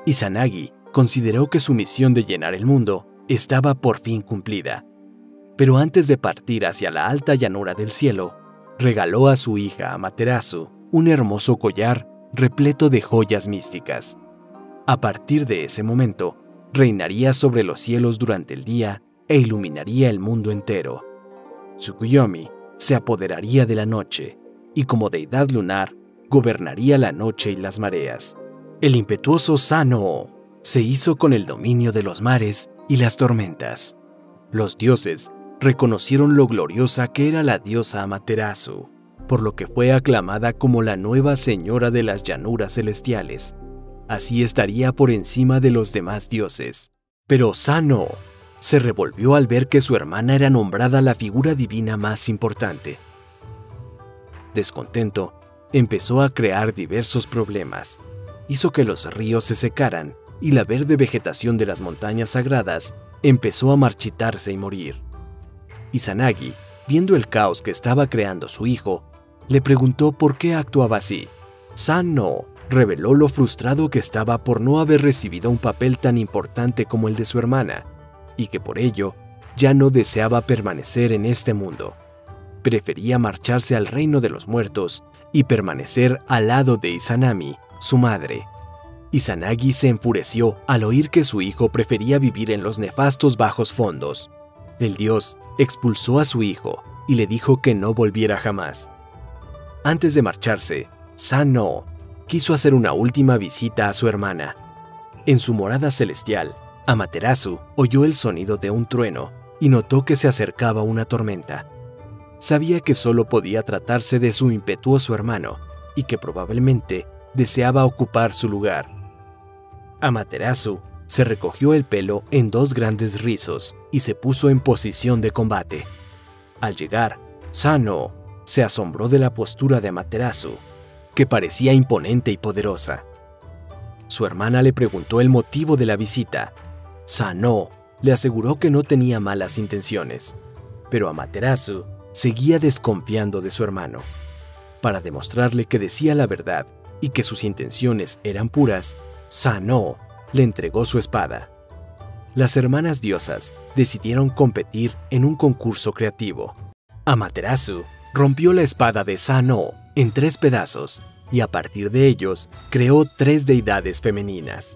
Izanagi consideró que su misión de llenar el mundo estaba por fin cumplida. Pero antes de partir hacia la alta llanura del cielo, regaló a su hija Amaterasu un hermoso collar repleto de joyas místicas. A partir de ese momento, reinaría sobre los cielos durante el día e iluminaría el mundo entero. Tsukuyomi se apoderaría de la noche y como deidad lunar gobernaría la noche y las mareas. El impetuoso Sanoo se hizo con el dominio de los mares y las tormentas. Los dioses reconocieron lo gloriosa que era la diosa Amaterasu, por lo que fue aclamada como la nueva señora de las llanuras celestiales. Así estaría por encima de los demás dioses. Pero Sanoo se revolvió al ver que su hermana era nombrada la figura divina más importante. Descontento, empezó a crear diversos problemas. Hizo que los ríos se secaran y la verde vegetación de las montañas sagradas empezó a marchitarse y morir. Izanagi, viendo el caos que estaba creando su hijo, le preguntó por qué actuaba así. Sanoo reveló lo frustrado que estaba por no haber recibido un papel tan importante como el de su hermana, y que por ello ya no deseaba permanecer en este mundo. Prefería marcharse al reino de los muertos y permanecer al lado de Izanami, su madre. Izanagi se enfureció al oír que su hijo prefería vivir en los nefastos bajos fondos. El dios expulsó a su hijo y le dijo que no volviera jamás. Antes de marcharse, Sanoo quiso hacer una última visita a su hermana. En su morada celestial, Amaterasu oyó el sonido de un trueno y notó que se acercaba una tormenta. Sabía que solo podía tratarse de su impetuoso hermano y que probablemente deseaba ocupar su lugar. Amaterasu se recogió el pelo en dos grandes rizos y se puso en posición de combate. Al llegar, Sanoo se asombró de la postura de Amaterasu, que parecía imponente y poderosa. Su hermana le preguntó el motivo de la visita. Sanoo le aseguró que no tenía malas intenciones, pero Amaterasu seguía desconfiando de su hermano. Para demostrarle que decía la verdad y que sus intenciones eran puras, Sanoo le entregó su espada. Las hermanas diosas decidieron competir en un concurso creativo. Amaterasu rompió la espada de Sanoo en 3 pedazos y a partir de ellos creó 3 deidades femeninas.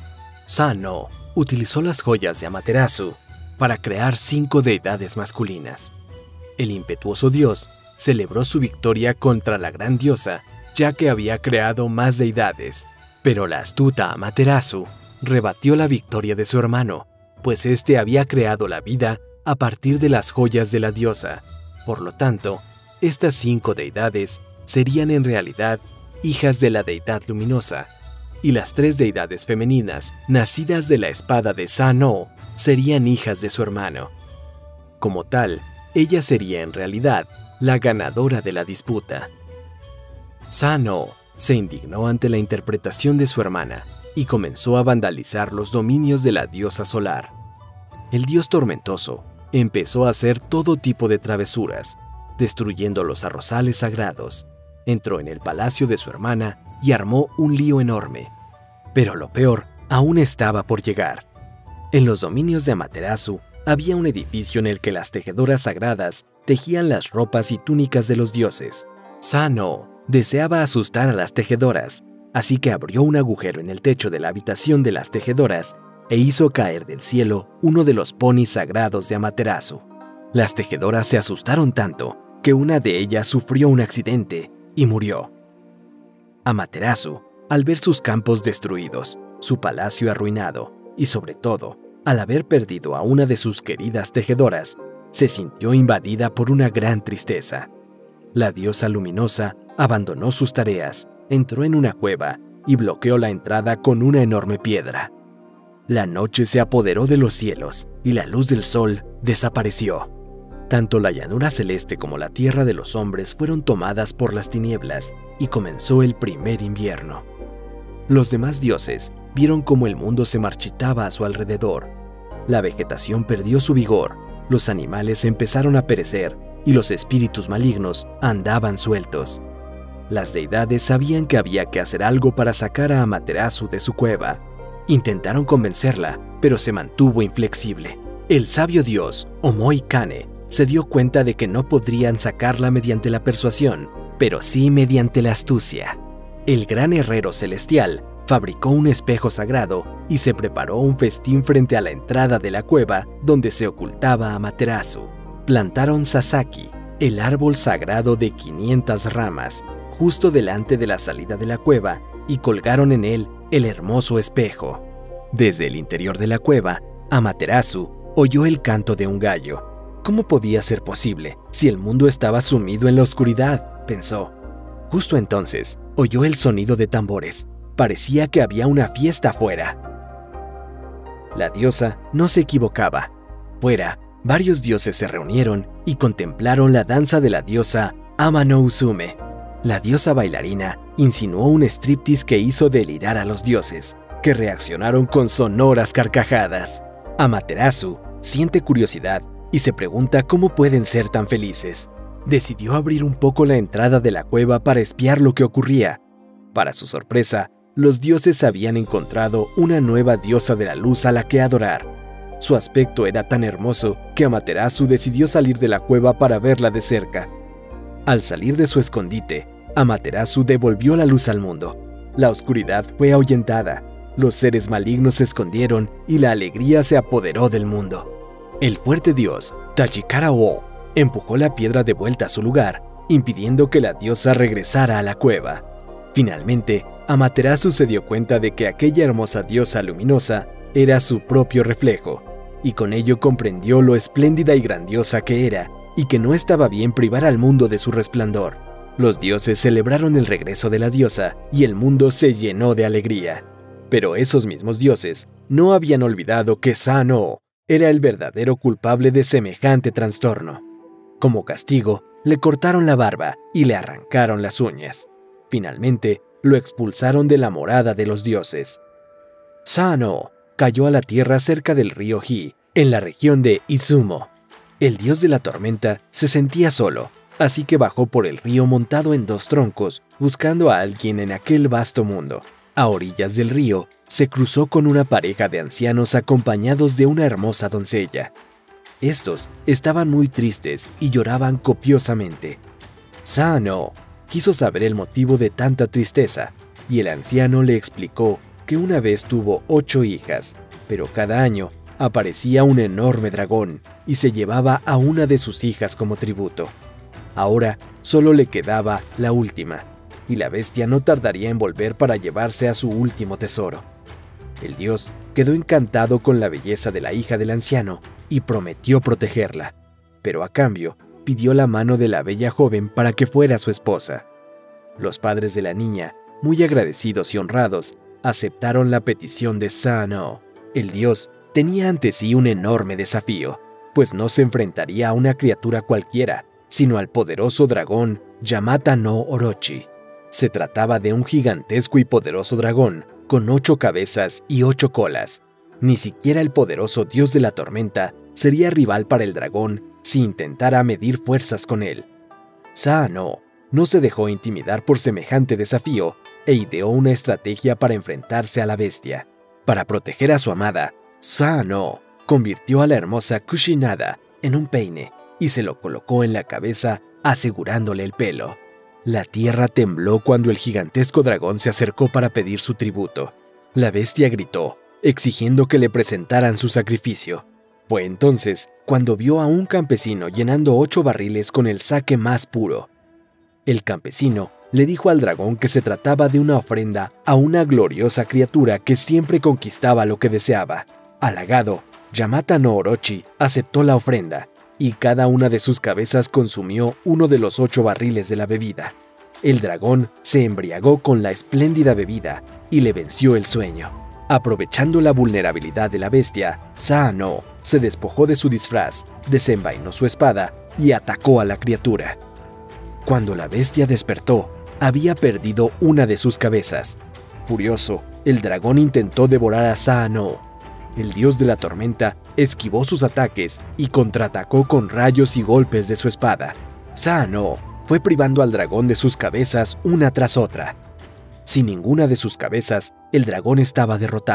Sanoo utilizó las joyas de Amaterasu para crear 5 deidades masculinas. El impetuoso dios celebró su victoria contra la gran diosa, ya que había creado más deidades, pero la astuta Amaterasu rebatió la victoria de su hermano, pues éste había creado la vida a partir de las joyas de la diosa. Por lo tanto, estas 5 deidades serían en realidad hijas de la deidad luminosa, y las 3 deidades femeninas nacidas de la espada de Sanoo serían hijas de su hermano. Como tal, ella sería en realidad la ganadora de la disputa. Sanoo se indignó ante la interpretación de su hermana y comenzó a vandalizar los dominios de la diosa solar. El dios tormentoso empezó a hacer todo tipo de travesuras, destruyendo los arrozales sagrados. Entró en el palacio de su hermana y armó un lío enorme. Pero lo peor aún estaba por llegar. En los dominios de Amaterasu había un edificio en el que las tejedoras sagradas tejían las ropas y túnicas de los dioses. Sanoo deseaba asustar a las tejedoras, así que abrió un agujero en el techo de la habitación de las tejedoras e hizo caer del cielo uno de los ponis sagrados de Amaterasu. Las tejedoras se asustaron tanto que una de ellas sufrió un accidente y murió. Amaterasu, al ver sus campos destruidos, su palacio arruinado y sobre todo, al haber perdido a una de sus queridas tejedoras, se sintió invadida por una gran tristeza. La diosa luminosa abandonó sus tareas, entró en una cueva y bloqueó la entrada con una enorme piedra. La noche se apoderó de los cielos y la luz del sol desapareció. Tanto la llanura celeste como la tierra de los hombres fueron tomadas por las tinieblas y comenzó el primer invierno. Los demás dioses vieron cómo el mundo se marchitaba a su alrededor. La vegetación perdió su vigor, los animales empezaron a perecer y los espíritus malignos andaban sueltos. Las deidades sabían que había que hacer algo para sacar a Amaterasu de su cueva. Intentaron convencerla, pero se mantuvo inflexible. El sabio dios, Omoi Kane, se dio cuenta de que no podrían sacarla mediante la persuasión, pero sí mediante la astucia. El gran herrero celestial fabricó un espejo sagrado y se preparó un festín frente a la entrada de la cueva donde se ocultaba Amaterasu. Plantaron Sasaki, el árbol sagrado de 500 ramas, justo delante de la salida de la cueva y colgaron en él el hermoso espejo. Desde el interior de la cueva, Amaterasu oyó el canto de un gallo. ¿Cómo podía ser posible si el mundo estaba sumido en la oscuridad?, pensó. Justo entonces, oyó el sonido de tambores. Parecía que había una fiesta afuera. La diosa no se equivocaba. Fuera, varios dioses se reunieron y contemplaron la danza de la diosa Ama no Usume. La diosa bailarina insinuó un striptease que hizo delirar a los dioses, que reaccionaron con sonoras carcajadas. Amaterasu siente curiosidad y se pregunta cómo pueden ser tan felices. Decidió abrir un poco la entrada de la cueva para espiar lo que ocurría. Para su sorpresa, los dioses habían encontrado una nueva diosa de la luz a la que adorar. Su aspecto era tan hermoso que Amaterasu decidió salir de la cueva para verla de cerca. Al salir de su escondite, Amaterasu devolvió la luz al mundo. La oscuridad fue ahuyentada, los seres malignos se escondieron y la alegría se apoderó del mundo. El fuerte dios, Tachikara-o, empujó la piedra de vuelta a su lugar, impidiendo que la diosa regresara a la cueva. Finalmente, Amaterasu se dio cuenta de que aquella hermosa diosa luminosa era su propio reflejo, y con ello comprendió lo espléndida y grandiosa que era, y que no estaba bien privar al mundo de su resplandor. Los dioses celebraron el regreso de la diosa, y el mundo se llenó de alegría. Pero esos mismos dioses no habían olvidado que Sano era el verdadero culpable de semejante trastorno. Como castigo, le cortaron la barba y le arrancaron las uñas. Finalmente, lo expulsaron de la morada de los dioses. Sano cayó a la tierra cerca del río Hi, en la región de Izumo. El dios de la tormenta se sentía solo, así que bajó por el río montado en 2 troncos, buscando a alguien en aquel vasto mundo. A orillas del río, se cruzó con una pareja de ancianos acompañados de una hermosa doncella. Estos estaban muy tristes y lloraban copiosamente. Sano quiso saber el motivo de tanta tristeza, y el anciano le explicó que una vez tuvo 8 hijas, pero cada año aparecía un enorme dragón y se llevaba a una de sus hijas como tributo. Ahora solo le quedaba la última, y la bestia no tardaría en volver para llevarse a su último tesoro. El dios quedó encantado con la belleza de la hija del anciano y prometió protegerla, pero a cambio pidió la mano de la bella joven para que fuera su esposa. Los padres de la niña, muy agradecidos y honrados, aceptaron la petición de Sano. El dios tenía ante sí un enorme desafío, pues no se enfrentaría a una criatura cualquiera, sino al poderoso dragón Yamata no Orochi. Se trataba de un gigantesco y poderoso dragón, con 8 cabezas y 8 colas. Ni siquiera el poderoso dios de la tormenta sería rival para el dragón si intentara medir fuerzas con él. Sano no se dejó intimidar por semejante desafío e ideó una estrategia para enfrentarse a la bestia. Para proteger a su amada, Sano convirtió a la hermosa Kushinada en un peine y se lo colocó en la cabeza, asegurándole el pelo. La tierra tembló cuando el gigantesco dragón se acercó para pedir su tributo. La bestia gritó, exigiendo que le presentaran su sacrificio. Fue entonces cuando vio a un campesino llenando 8 barriles con el sake más puro. El campesino le dijo al dragón que se trataba de una ofrenda a una gloriosa criatura que siempre conquistaba lo que deseaba. Halagado, Yamata no Orochi aceptó la ofrenda, y cada una de sus cabezas consumió uno de los 8 barriles de la bebida. El dragón se embriagó con la espléndida bebida y le venció el sueño. Aprovechando la vulnerabilidad de la bestia, Sano se despojó de su disfraz, desenvainó su espada y atacó a la criatura. Cuando la bestia despertó, había perdido una de sus cabezas. Furioso, el dragón intentó devorar a Sano. El dios de la tormenta esquivó sus ataques y contraatacó con rayos y golpes de su espada. Sano fue privando al dragón de sus cabezas una tras otra. Sin ninguna de sus cabezas, el dragón estaba derrotado,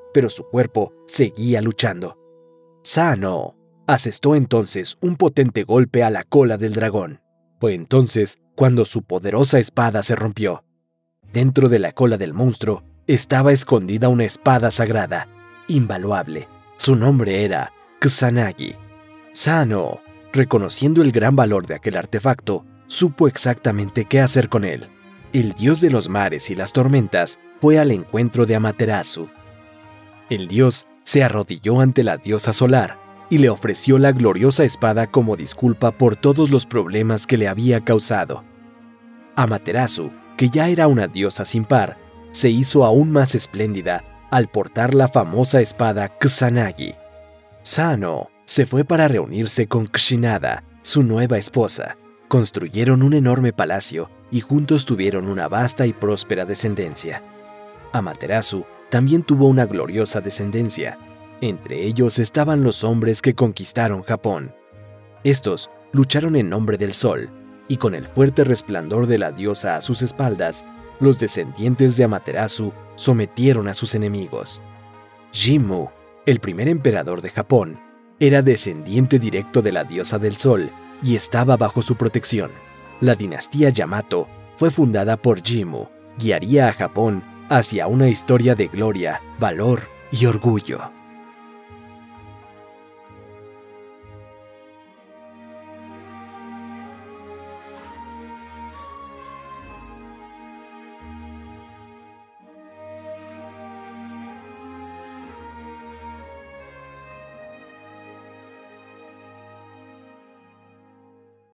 pero su cuerpo seguía luchando. ¡Sano! Asestó entonces un potente golpe a la cola del dragón. Fue entonces cuando su poderosa espada se rompió. Dentro de la cola del monstruo estaba escondida una espada sagrada, invaluable. Su nombre era Kusanagi. Sano, reconociendo el gran valor de aquel artefacto, supo exactamente qué hacer con él. El dios de los mares y las tormentas fue al encuentro de Amaterasu. El dios se arrodilló ante la diosa solar y le ofreció la gloriosa espada como disculpa por todos los problemas que le había causado. Amaterasu, que ya era una diosa sin par, se hizo aún más espléndida al portar la famosa espada Kusanagi. Sano se fue para reunirse con Kushinada, su nueva esposa. Construyeron un enorme palacio y juntos tuvieron una vasta y próspera descendencia. Amaterasu también tuvo una gloriosa descendencia. Entre ellos estaban los hombres que conquistaron Japón. Estos lucharon en nombre del sol, y con el fuerte resplandor de la diosa a sus espaldas, los descendientes de Amaterasu sometieron a sus enemigos. Jimmu, el primer emperador de Japón, era descendiente directo de la diosa del sol y estaba bajo su protección. La dinastía Yamato fue fundada por Jimmu, guiaría a Japón hacia una historia de gloria, valor y orgullo.